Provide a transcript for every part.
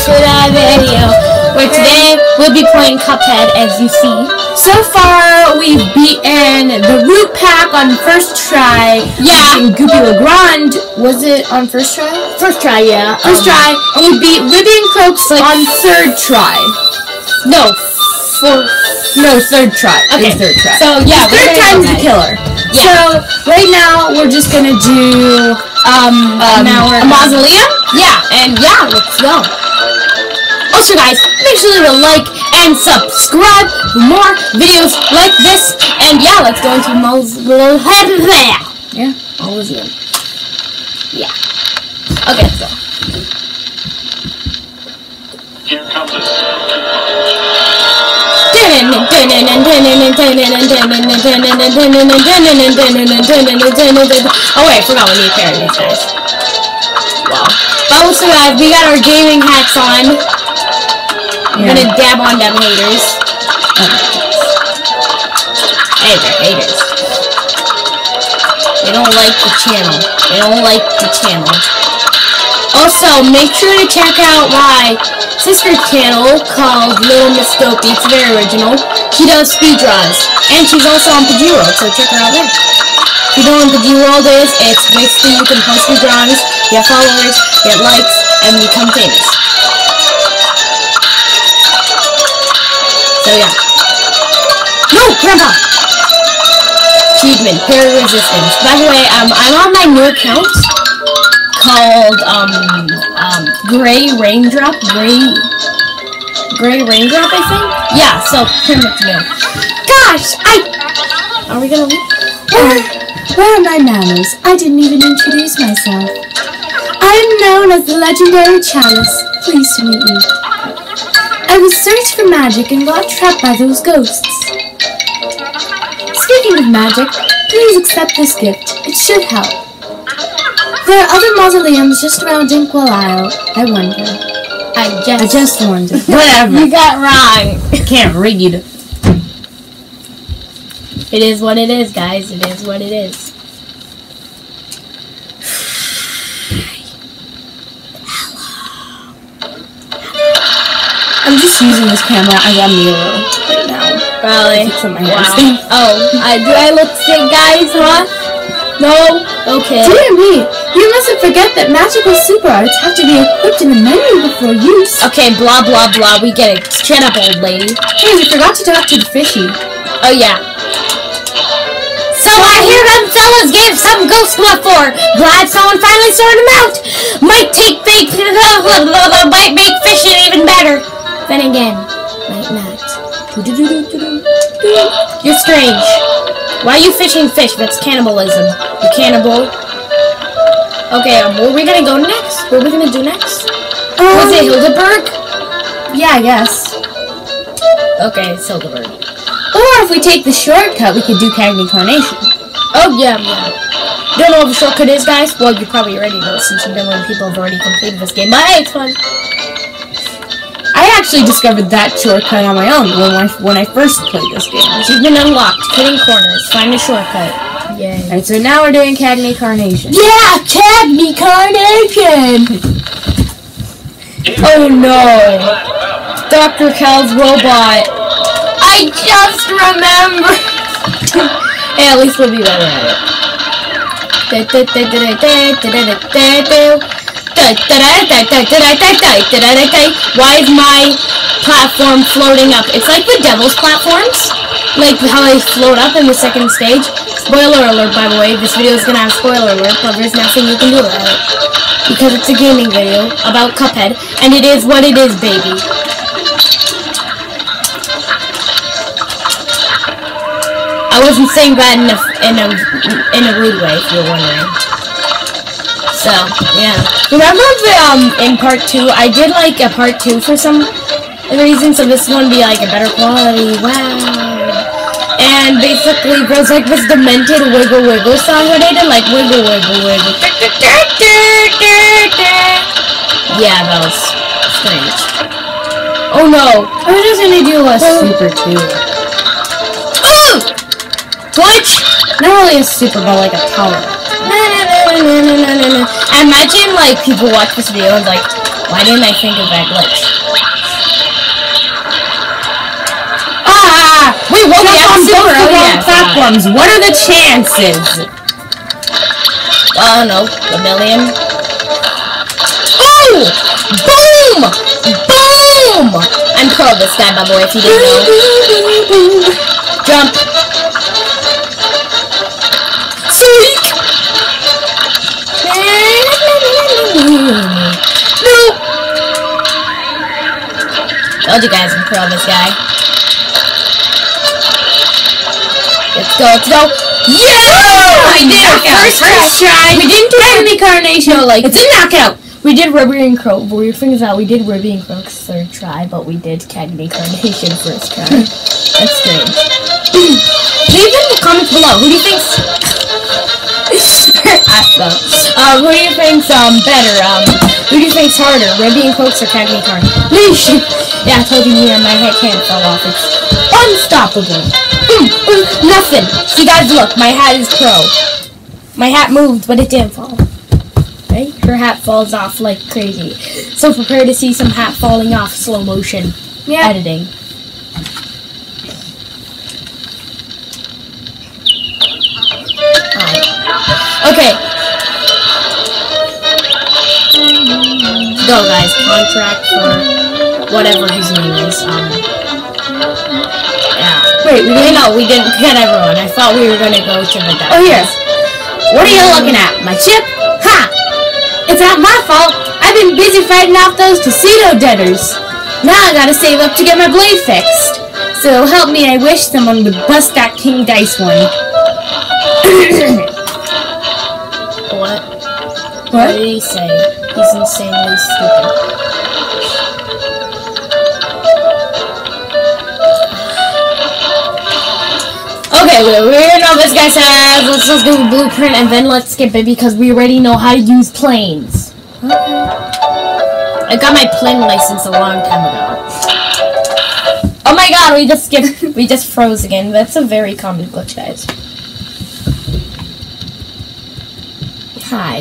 to the video, where today we'll be playing Cuphead, as you see. So far, we've beaten the root pack on first try. Yeah. And Goopy Legrand, was it on first try? First try, yeah. First try. And we beat Libby and Croaks on third try. No, third try. Okay. It's third try. So, yeah. Third time's the killer. Yeah. So, right now, we're just gonna do, a mausoleum? Yeah, and yeah, let's go. Also, guys, make sure to like and subscribe for more videos like this. And yeah, let's go into mausoleum. Yeah. Mausoleum. Yeah. Okay, let's go. Here comes a Oh wait, I forgot we need parodies, guys. Wow. Also, guys, we got our gaming hats on. We're gonna dab on them haters. Hey, they're haters. They don't like the channel. They don't like the channel. Also, make sure to check out my sister's channel called Little Miss Dopey. It's very original. She does speedruns. And she's also on Pidgey World, so check her out there. If you know what Pidgey World is, it's basically you can post speedruns, get followers, get likes, and become famous. So yeah. No, Grandpa! Achievement, parry resistance. By the way, I'm on my new account called Gray Raindrop, I think? Yeah, so pretty much new. Gosh, are we gonna leave? Where are my manners? I didn't even introduce myself. I am known as the legendary Chalice. Pleased to meet you. I was searched for magic and got trapped by those ghosts. Speaking of magic, please accept this gift. It should help. There are other mausoleums just around Inkwell Isle. I wonder. I just wonder. Whatever. You got wrong. Can't read. It is what it is, guys. It is what it is. I'm just using this camera as a mirror right now. Really? Wow. Oh, do I look sick, guys? Huh? No? Okay. Dear me, you mustn't forget that magical super arts have to be equipped in the menu before use. Okay, blah, blah, blah. We get it. Shut up, old lady. Hey, we forgot to talk to the fishy. Oh, yeah. So I hear them fellas gave some ghost love for. Glad someone finally sorted them out. Might take fake, might make fishing even better. Then again, might not. You're strange. Why are you fishing fish? That's cannibalism. You cannibal. Okay, where are we gonna go next? What are we gonna do next? Was it Hildeberg? Yeah, I guess. Okay, it's Hildeberg. Or if we take the shortcut, we could do Cagney Carnation. Oh, yeah. Don't know what the shortcut is, guys? Well, you probably already know since you've been when people have already completed this game. But hey, it's fun. I actually discovered that shortcut on my own when I first played this game. She's been unlocked. Cutting corners. Find a shortcut. Yay. Alright, so now we're doing Cagney Carnation. Yeah, Cagney Carnation! Oh no. Dr. Cal's robot. I just remember. Hey, at least we'll be better at it. Why is my platform floating up? It's like the devil's platforms. Like how they float up in the second stage. Spoiler alert, by the way. This video is gonna have spoiler alert, but there's nothing you can do about it. Because it's a gaming video about Cuphead, and it is what it is, baby. I wasn't saying that in a rude way, if you're wondering. So, yeah. Remember in part 2, I did like a part 2 for some reason, so this one would be like a better quality. Wow. And basically, there's like this demented wiggle wiggle song that I did, like wiggle wiggle wiggle. Yeah, that was strange. Oh no. I was just gonna do a super 2. Glitch! Not really a super, but like a power. Imagine like people watch this video and like, Why didn't I think of that glitch? Ah! Wait, what? Jump on both the wrong platforms. What are the chances? Oh no, a million. Oh! Boom! Boom! I'm pro of this guy, by the way, if you didn't know. Jump. Seek! No! Told you guys I'm pro of this guy. Let's go, let's go. Yeah! We did it! First try! We didn't do Candy Carnation! No, like, it's a knockout! we did Ruby and Crow. Weird things out. We did Ruby and Crow's third try, but we did Candy Carnation first try. That's strange. Leave in the comments below. Who do you think's who do you think's better? Who do you think's harder? Ruby and Crow's or Candy Carnation? Yeah, I told you me and my head can't fall off. It's unstoppable. Nothing. See guys, look, my hat is Crow. My hat moved, but it didn't fall. Right? Her hat falls off like crazy. So prepare to see some hat falling off slow motion editing. Okay. Go guys, contract for whatever his name is. Yeah. Wait, we didn't get everyone. I thought we were gonna go to the death. Oh, here. What are you looking at? My chip? Ha! It's not my fault. I've been busy fighting off those casino debtors. Now I gotta save up to get my blade fixed. So help me, I wish someone would bust that King Dice one. What? What? What did he say? He's insanely stupid. Okay, we already know this guy says. Let's just do a blueprint and then let's skip it because we already know how to use planes. I got my plane license a long time ago. Oh my god, we just skipped. We just froze again. That's a very common glitch, guys. Hi.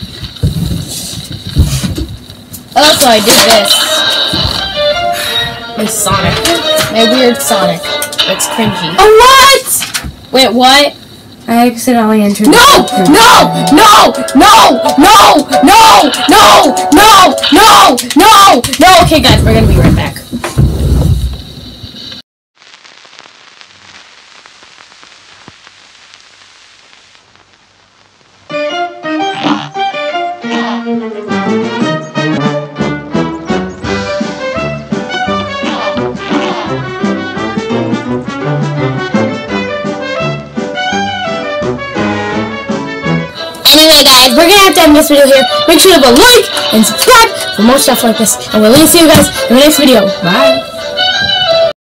Also, I did this. My Sonic. My weird Sonic. It's cringy. Oh, what? Wait, what? I accidentally entered. No! No! No! No! No! No! No! No! No! No! No! Okay, guys, we're gonna be right back. Anyway, guys, we're gonna have to end this video here. Make sure to leave a like and subscribe for more stuff like this. And we'll see you guys in the next video. Bye.